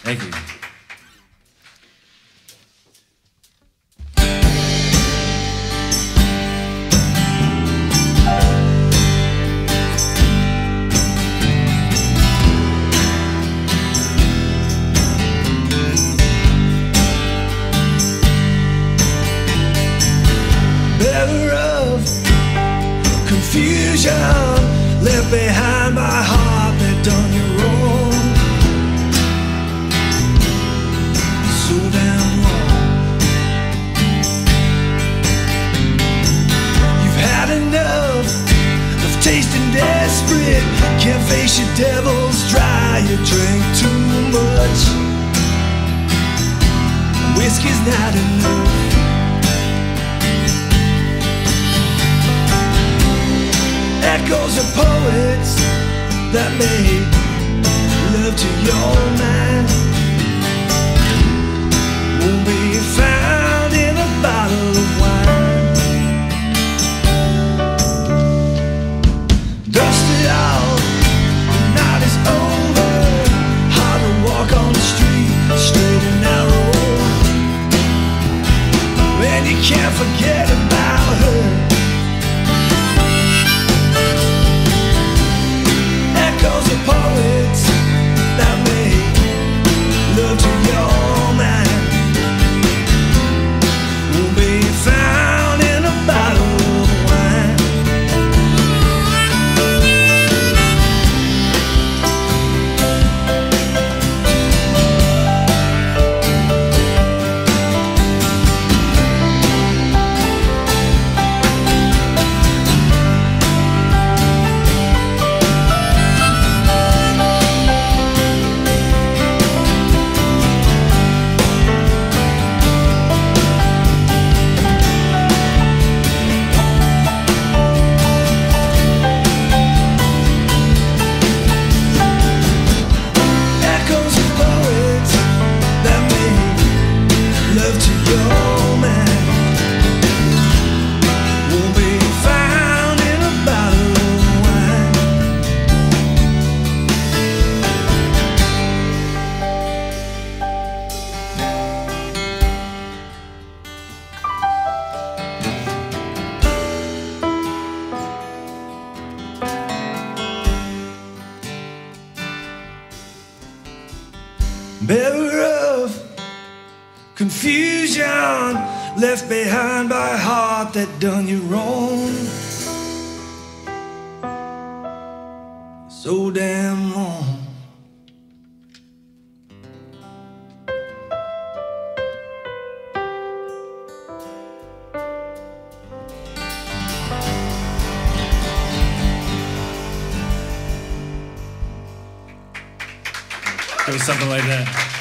Thank you. Confusion left behind by a heart that done you wrong, so damn wrong. You've had enough of tasting desperate. Can't face your devils dry. You drink too much. Whiskey's not enough. Echoes of poets that made love to your mind won't be found in a bottle of wine. Dust it out, the night is over. Hard to walk on the street, straight and narrow, and you can't forget about her. Echoes of poets that made love to your man will be found in a bottle of wine. Bearer of confusion left behind by a heart that done you wrong, so damn wrong. It was something like that.